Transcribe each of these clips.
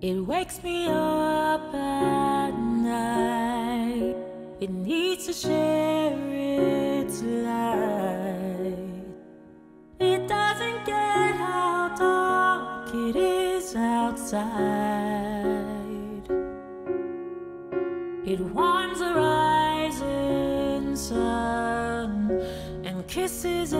It wakes me up at night. It needs to share its light. It doesn't get how dark it is outside. It warms the rising sun and kisses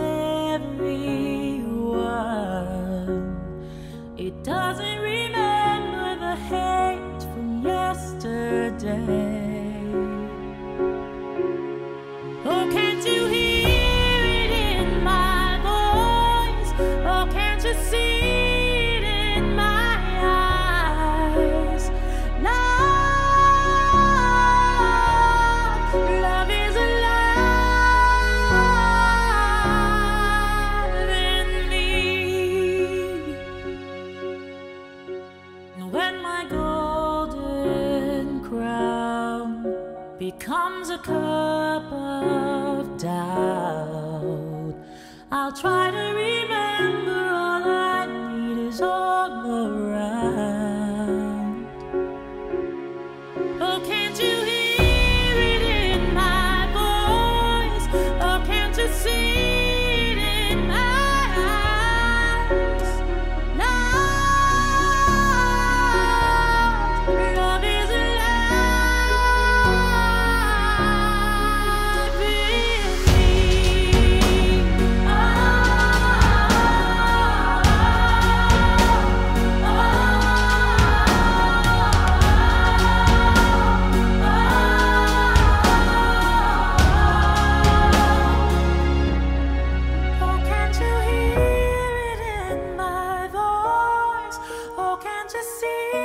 everyone. It doesn't remember the hate from yesterday. Oh, can't you hear it in my voice? Oh, can't you see it in my eyes? Love is alive in me. When my golden crown becomes a cup of doubt, I'll try to remember all I need is all around. Oh, can't you hear it in my voice? Oh, can't you see it in my eyes? Love is alive in me. Oh, can't you hear it in my voice? Oh, can't you see